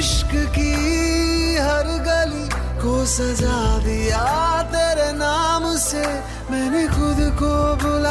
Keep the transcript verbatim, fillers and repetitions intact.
इश्क की हर गली को सजा दिया तेरे नाम से, मैंने खुद को बुला